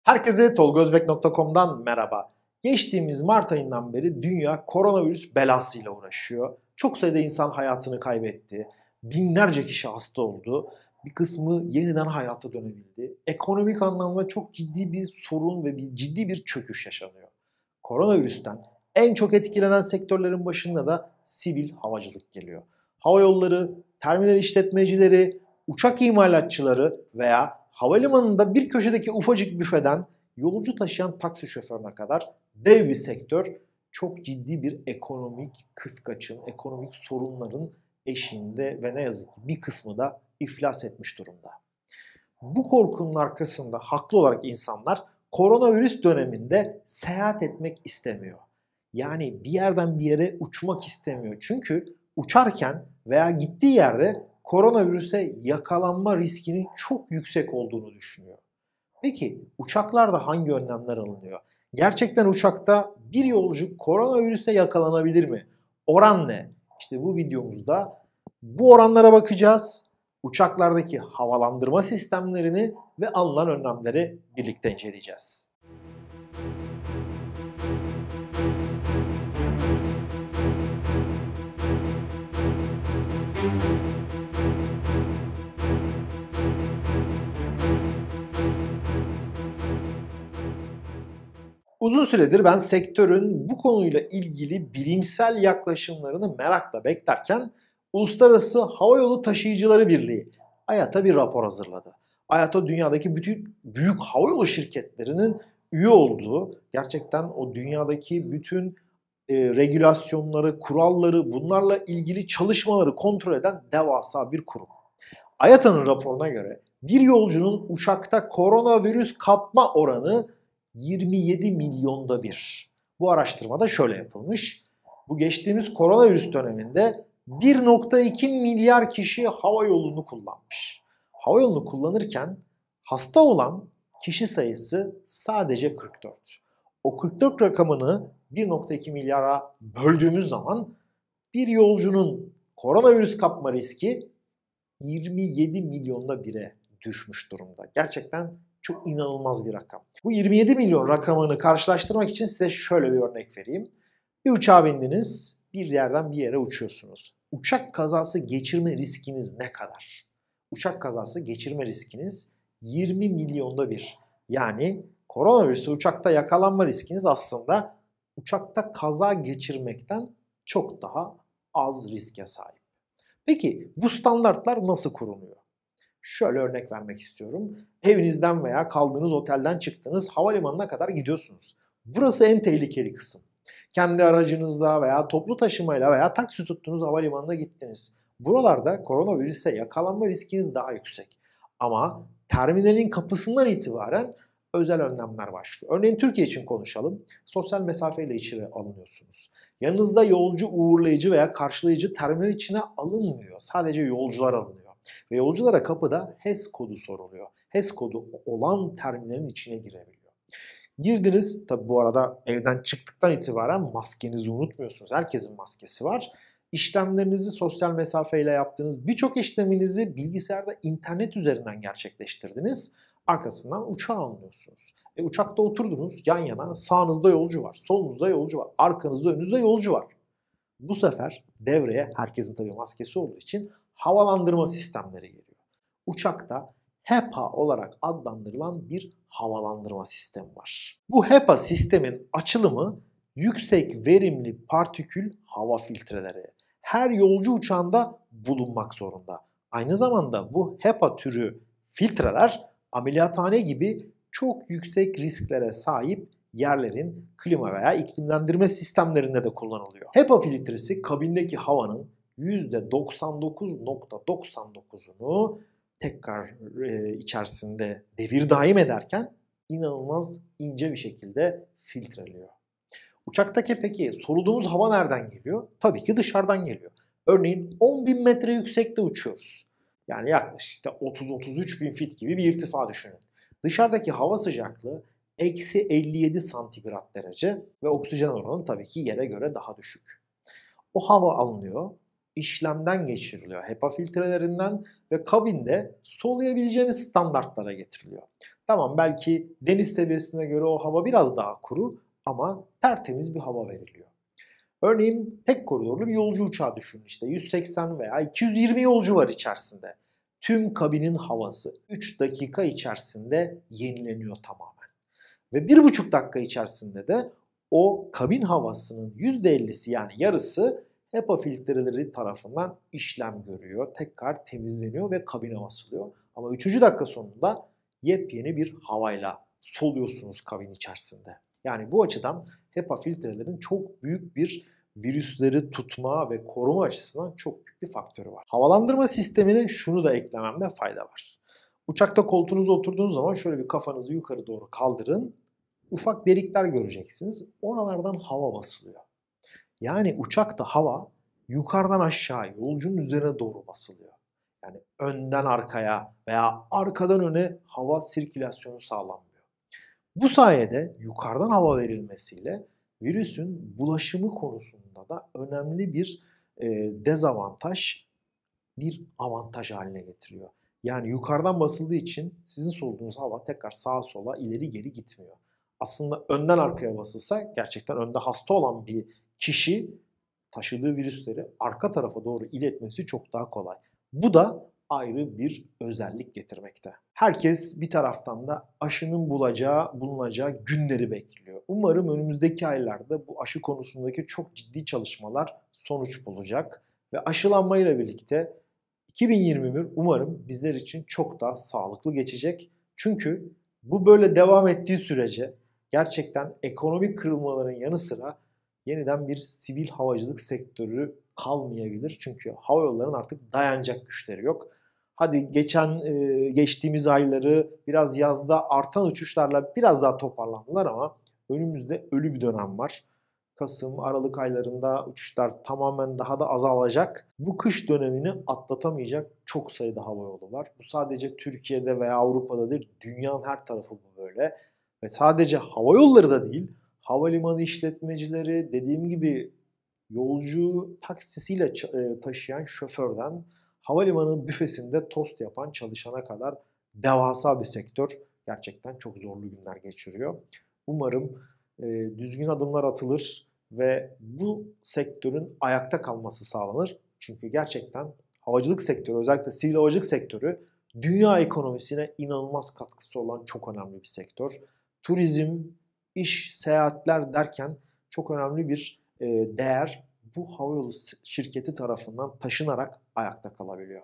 Herkese tolgozbek.com'dan merhaba. Geçtiğimiz Mart ayından beri dünya koronavirüs belasıyla uğraşıyor. Çok sayıda insan hayatını kaybetti. Binlerce kişi hasta oldu. Bir kısmı yeniden hayata dönebildi. Ekonomik anlamda çok ciddi bir sorun ve ciddi bir çöküş yaşanıyor. Koronavirüsten en çok etkilenen sektörlerin başında da sivil havacılık geliyor. Hava yolları, terminal işletmecileri, uçak imalatçıları veya havalimanında bir köşedeki ufacık büfeden yolcu taşıyan taksi şoförüne kadar dev bir sektör çok ciddi bir ekonomik kıskaçın, ekonomik sorunların eşiğinde ve ne yazık ki bir kısmı da iflas etmiş durumda. Bu korkunun arkasında haklı olarak insanlar koronavirüs döneminde seyahat etmek istemiyor. Yani bir yerden bir yere uçmak istemiyor. Çünkü uçarken veya gittiği yerde koronavirüse yakalanma riskinin çok yüksek olduğunu düşünüyor. Peki uçaklarda hangi önlemler alınıyor? Gerçekten uçakta bir yolcu koronavirüse yakalanabilir mi? Oran ne? İşte bu videomuzda bu oranlara bakacağız. Uçaklardaki havalandırma sistemlerini ve alınan önlemleri birlikte inceleyeceğiz. Uzun süredir ben sektörün bu konuyla ilgili bilimsel yaklaşımlarını merakla beklerken Uluslararası Havayolu Taşıyıcıları Birliği IATA bir rapor hazırladı. IATA dünyadaki bütün büyük havayolu şirketlerinin üye olduğu, gerçekten o dünyadaki bütün regülasyonları, kuralları, bunlarla ilgili çalışmaları kontrol eden devasa bir kurum. IATA'nın raporuna göre bir yolcunun uçakta koronavirüs kapma oranı 27 milyonda bir. Bu araştırmada şöyle yapılmış. Bu geçtiğimiz koronavirüs döneminde 1,2 milyar kişi hava yolunu kullanmış. Hava yolunu kullanırken hasta olan kişi sayısı sadece 44. O 44 rakamını 1,2 milyara böldüğümüz zaman bir yolcunun koronavirüs kapma riski 27 milyonda bire düşmüş durumda. Gerçekten çok inanılmaz bir rakam. Bu 27 milyon rakamını karşılaştırmak için size şöyle bir örnek vereyim. Bir uçağa bindiniz, bir yerden bir yere uçuyorsunuz. Uçak kazası geçirme riskiniz ne kadar? Uçak kazası geçirme riskiniz 20 milyonda bir. Yani koronavirüsü uçakta yakalanma riskiniz aslında uçakta kaza geçirmekten çok daha az riske sahip. Peki bu standartlar nasıl kuruluyor? Şöyle örnek vermek istiyorum. Evinizden veya kaldığınız otelden çıktınız, havalimanına kadar gidiyorsunuz. Burası en tehlikeli kısım. Kendi aracınızla veya toplu taşımayla veya taksi tuttuğunuz havalimanına gittiniz. Buralarda koronavirüse yakalanma riskiniz daha yüksek. Ama terminalin kapısından itibaren özel önlemler başlıyor. Örneğin Türkiye için konuşalım. Sosyal mesafeyle içeri alınıyorsunuz. Yanınızda yolcu uğurlayıcı veya karşılayıcı terminal içine alınmıyor. Sadece yolcular alınıyor. Ve yolculara kapıda HES kodu soruluyor. HES kodu olan terminalin içine girebiliyor. Girdiniz, tabi bu arada evden çıktıktan itibaren maskenizi unutmuyorsunuz. Herkesin maskesi var. İşlemlerinizi sosyal mesafeyle yaptınız. Birçok işleminizi bilgisayarda internet üzerinden gerçekleştirdiniz. Arkasından uçağa alınıyorsunuz. Uçakta oturdunuz yan yana, sağınızda yolcu var, solunuzda yolcu var, arkanızda önünüzde yolcu var. Bu sefer devreye herkesin tabii maskesi olduğu için havalandırma sistemleri geliyor. Uçakta HEPA olarak adlandırılan bir havalandırma sistemi var. Bu HEPA sistemin açılımı yüksek verimli partikül hava filtreleri. Her yolcu uçağında bulunmak zorunda. Aynı zamanda bu HEPA türü filtreler ameliyathane gibi çok yüksek risklere sahip yerlerin klima veya iklimlendirme sistemlerinde de kullanılıyor. HEPA filtresi kabindeki havanın %99,99'unu tekrar içerisinde devir daim ederken inanılmaz ince bir şekilde filtreliyor. Uçaktaki peki soluduğumuz hava nereden geliyor? Tabii ki dışarıdan geliyor. Örneğin 10.000 metre yüksekte uçuyoruz. Yani yaklaşık işte 30-33 bin fit gibi bir irtifa düşünün. Dışarıdaki hava sıcaklığı -57 santigrat derece ve oksijen oranı tabii ki yere göre daha düşük. O hava alınıyor, işlemden geçiriliyor HEPA filtrelerinden ve kabinde soluyabileceğimiz standartlara getiriliyor. Tamam, belki deniz seviyesine göre o hava biraz daha kuru ama tertemiz bir hava veriliyor. Örneğin tek koridorlu bir yolcu uçağı düşünün. İşte 180 veya 220 yolcu var içerisinde. Tüm kabinin havası 3 dakika içerisinde yenileniyor tamamen. Ve 1,5 dakika içerisinde de o kabin havasının %50'si yani yarısı HEPA filtreleri tarafından işlem görüyor. Tekrar temizleniyor ve kabine basılıyor. Ama 3. dakika sonunda yepyeni bir havayla soluyorsunuz kabin içerisinde. Yani bu açıdan HEPA filtrelerin çok büyük bir virüsleri tutma ve koruma açısından çok büyük bir faktörü var. Havalandırma sistemine şunu da eklememde fayda var. Uçakta koltuğunuza oturduğunuz zaman şöyle bir kafanızı yukarı doğru kaldırın. Ufak delikler göreceksiniz. Oralardan hava basılıyor. Yani uçakta hava yukarıdan aşağı yolcunun üzerine doğru basılıyor. Yani önden arkaya veya arkadan öne hava sirkülasyonu sağlanmıyor. Bu sayede yukarıdan hava verilmesiyle virüsün bulaşımı konusunda da önemli bir dezavantaj, bir avantaj haline getiriyor. Yani yukarıdan basıldığı için sizin soluduğunuz hava tekrar sağa sola ileri geri gitmiyor. Aslında önden arkaya basılsa gerçekten önde hasta olan bir kişi taşıdığı virüsleri arka tarafa doğru iletmesi çok daha kolay. Bu da ayrı bir özellik getirmekte. Herkes bir taraftan da aşının bulunacağı günleri bekliyor. Umarım önümüzdeki aylarda bu aşı konusundaki çok ciddi çalışmalar sonuç bulacak ve aşılanmayla birlikte 2021 umarım bizler için çok daha sağlıklı geçecek. Çünkü bu böyle devam ettiği sürece gerçekten ekonomik kırılmaların yanı sıra yeniden bir sivil havacılık sektörü kalmayabilir. Çünkü hava yollarının artık dayanacak güçleri yok. Hadi geçtiğimiz ayları biraz yazda artan uçuşlarla biraz daha toparlandılar ama önümüzde ölü bir dönem var. Kasım, Aralık aylarında uçuşlar tamamen daha da azalacak. Bu kış dönemini atlatamayacak çok sayıda hava yolu var. Bu sadece Türkiye'de veya Avrupa'da değil, dünyanın her tarafı bu böyle. Ve sadece hava yolları da değil, havalimanı işletmecileri, dediğim gibi yolcu taksisiyle taşıyan şoförden havalimanı büfesinde tost yapan çalışana kadar devasa bir sektör gerçekten çok zorlu günler geçiriyor. Umarım düzgün adımlar atılır ve bu sektörün ayakta kalması sağlanır. Çünkü gerçekten havacılık sektörü, özellikle sivil havacılık sektörü dünya ekonomisine inanılmaz katkısı olan çok önemli bir sektör. Turizm, iş, seyahatler derken çok önemli bir değer bu havayolu şirketi tarafından taşınarak ayakta kalabiliyor.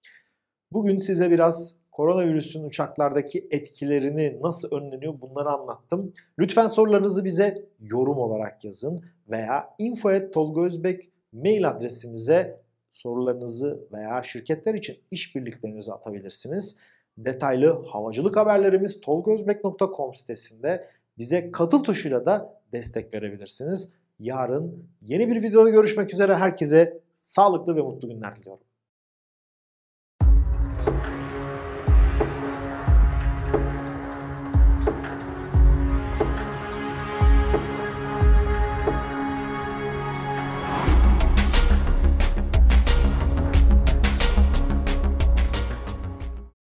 Bugün size biraz koronavirüsün uçaklardaki etkilerini nasıl önleniyor bunları anlattım. Lütfen sorularınızı bize yorum olarak yazın veya info@tolgaozbek mail adresimize sorularınızı veya şirketler için işbirliklerinizi atabilirsiniz. Detaylı havacılık haberlerimiz tolgaozbek.com sitesinde. Bize katıl tuşuyla da destek verebilirsiniz. Yarın yeni bir videoda görüşmek üzere. Herkese sağlıklı ve mutlu günler diliyorum.